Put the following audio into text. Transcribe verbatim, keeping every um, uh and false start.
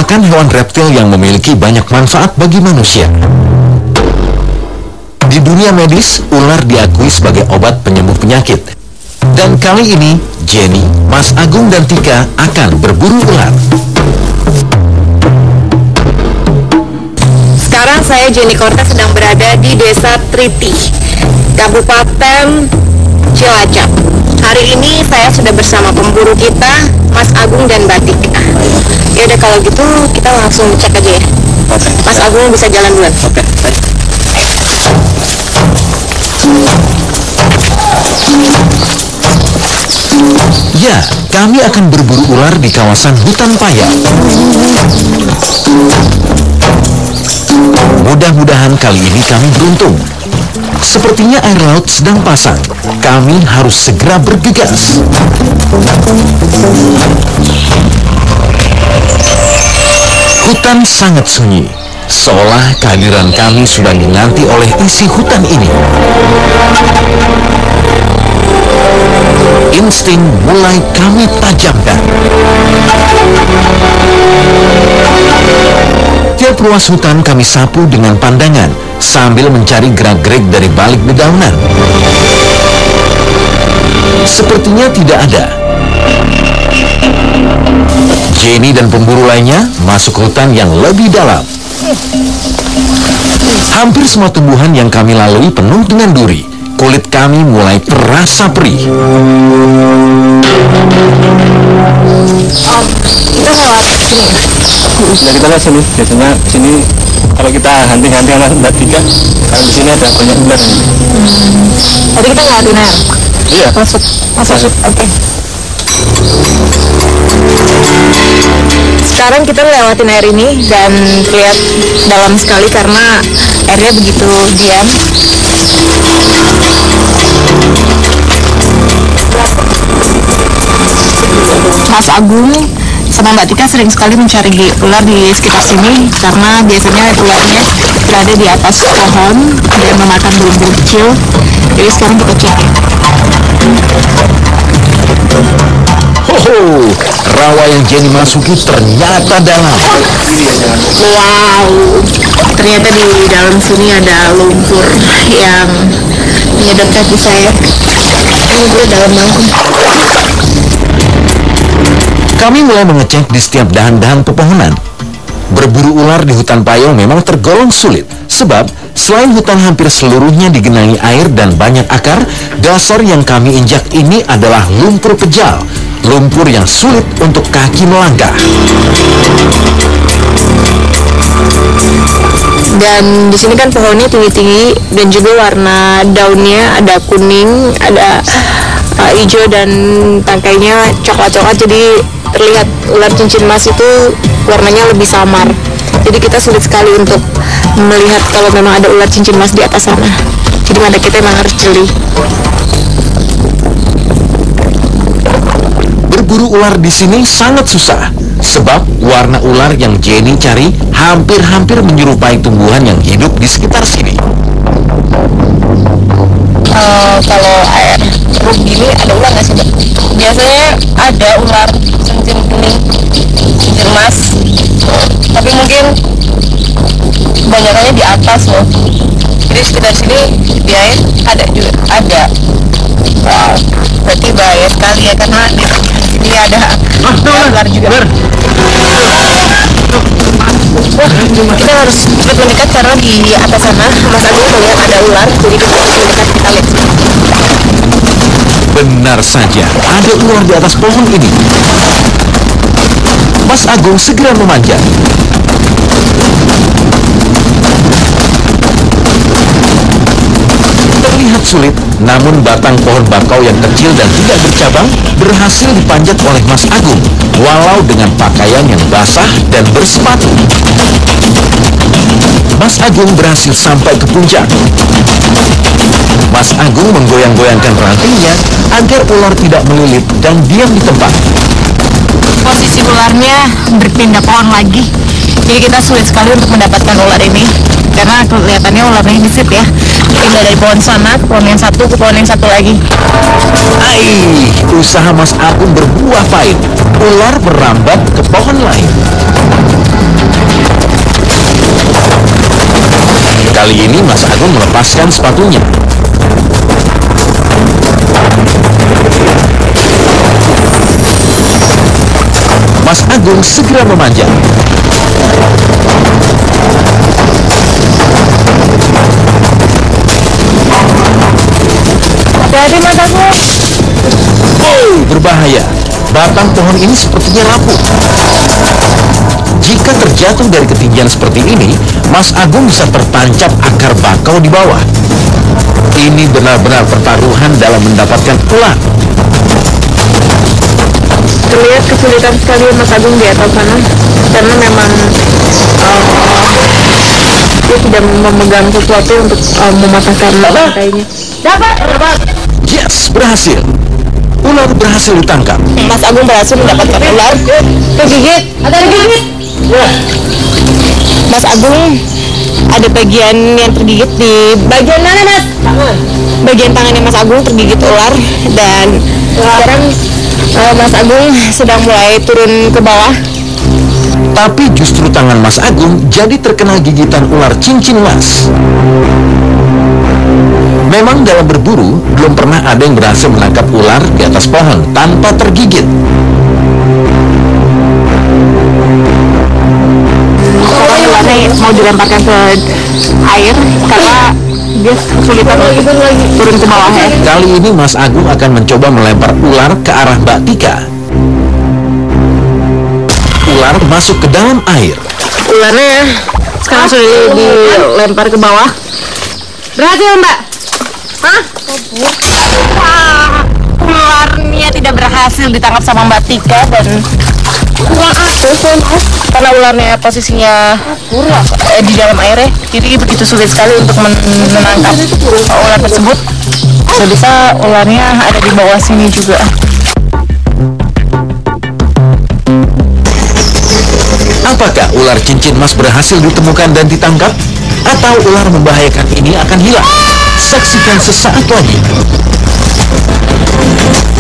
merupakan hewan reptil yang memiliki banyak manfaat bagi manusia. Di dunia medis, ular diakui sebagai obat penyembuh penyakit. Dan kali ini, Jenny, Mas Agung, dan Tika akan berburu ular. Sekarang saya Jenny Cortez sedang berada di Desa Triti, Kabupaten Cilacap. Hari ini saya sudah bersama pemburu kita, Mas Agung dan Mbak Tika. Ya udah, kalau gitu kita langsung cek aja ya. Oke. Mas Agung bisa jalan duluan. Oke. Ya, kami akan berburu ular di kawasan hutan paya. Mudah-mudahan kali ini kami beruntung. Sepertinya air laut sedang pasang. Kami harus segera bergegas. Hutan sangat sunyi, seolah kehadiran kami sudah dinanti oleh isi hutan ini. Insting mulai kami tajamkan. Tiap ruas hutan kami sapu dengan pandangan sambil mencari gerak-gerik dari balik dedaunan. Sepertinya tidak ada. Jenny dan pemburu lainnya masuk hutan yang lebih dalam. Hampir semua tumbuhan yang kami lalui penuh dengan duri. Kulit kami mulai terasa perih. Om, kita lewat sini. Sudah kita lihat sini. Biasanya sini kalau kita hunting-hunting anak Mbak Tika, kalau di sini ada banyak ular. Hmm. Tadi kita ngeliatin air. Iya. Masuk, masuk. Oke. Okay. Sekarang kita lewatin air ini dan terlihat dalam sekali karena airnya begitu diam. Mas Agung sama Mbak Tika sering sekali mencari ular di sekitar sini karena biasanya ularnya berada di atas pohon dan memakan burung-burung kecil. Jadi sekarang kita cek. Hoho, rawa yang Jenny masuki ternyata dalam. Wow, ternyata di dalam sini ada lumpur yang menyedot kaki saya. Ini gue dalam banget. Kami mulai mengecek di setiap dahan-dahan pepohonan. Berburu ular di hutan payau memang tergolong sulit, sebab selain hutan hampir seluruhnya digenangi air dan banyak akar, dasar yang kami injak ini adalah lumpur pejal, lumpur yang sulit untuk kaki melangkah. Dan di sini kan pohonnya tinggi-tinggi dan juga warna daunnya ada kuning, ada uh, hijau dan tangkainya coklat-coklat, jadi terlihat ular cincin emas itu warnanya lebih samar. Jadi kita sulit sekali untuk melihat kalau memang ada ular cincin emas di atas sana. Jadi mata kita memang harus jeli. Berburu ular di sini sangat susah, sebab warna ular yang Jenny cari hampir-hampir menyerupai tumbuhan yang hidup di sekitar sini. Uh, kalau air ceruk gini ada ular nggak sih, Mbak? Biasanya ada ular cincin kuning, cincin emas, tapi mungkin kebanyakannya di atas loh. Jadi sekitar sini di air ada juga ada. Wow, berarti bahaya sekali ya karena di sini ada ular juga. Wah, kita harus cepat mendekat karena di atas sana Mas Agung melihat ada ular, jadi kita harus mendekat, kita lihat. Benar saja, ada ular di atas pohon ini. Mas Agung segera memanjat. Terlihat sulit, namun batang pohon bakau yang kecil dan tidak bercabang berhasil dipanjat oleh Mas Agung, walau dengan pakaian yang basah dan bersepatu. Mas Agung berhasil sampai ke puncak. Mas Agung menggoyang-goyangkan rantingnya agar ular tidak melilit dan diam di tempat. Posisi ularnya berpindah pohon lagi, jadi kita sulit sekali untuk mendapatkan ular ini karena kelihatannya ularnya gesit ya, pindah dari pohon sana ke pohon yang satu ke pohon yang satu lagi. Aih, usaha Mas Agung berbuah pahit. Ular merambat ke pohon lain. Kali ini Mas Agung melepaskan sepatunya. Mas Agung segera memanjat. Jadi Mas Agung. Oh, berbahaya. Batang pohon ini sepertinya rapuh. Jika terjatuh dari ketinggian seperti ini, Mas Agung bisa tertancap akar bakau di bawah. Ini benar-benar pertaruhan dalam mendapatkan ular. Terlihat kesulitan sekali Mas Agung di atas sana, karena memang uh, dia tidak memegang sesuatu untuk uh, mematahkan rantainya. Dapat, dapat. Yes, berhasil. Ular berhasil ditangkap. Mas Agung berhasil mendapatkan ular. Kegigit, ada gigit. Mas Agung ada bagian yang tergigit di bagian mana Mas? Tangan. Bagian tangannya Mas Agung tergigit ular dan sekarang uh, Mas Agung sedang mulai turun ke bawah. Tapi justru tangan Mas Agung jadi terkena gigitan ular cincin emas. Memang dalam berburu, belum pernah ada yang berhasil menangkap ular di atas pohon tanpa tergigit. Ularnya mau dilemparkan ke air karena dia kesulitan untuk turun ke bawahnya. Kali ini Mas Agung akan mencoba melempar ular ke arah Mbak Tika. Ular masuk ke dalam air. Ularnya sekarang sudah dilempar ke bawah. Berhasil Mbak? Hah? Wah, ularnya tidak berhasil ditangkap sama Mbak Tika dan karena ularnya posisinya eh, di dalam air, jadi begitu sulit sekali untuk men menangkap ular tersebut. Bisa-bisa ularnya ada di bawah sini juga. Apakah ular cincin emas berhasil ditemukan dan ditangkap? Atau ular membahayakan ini akan hilang? Saksikan sesaat lagi.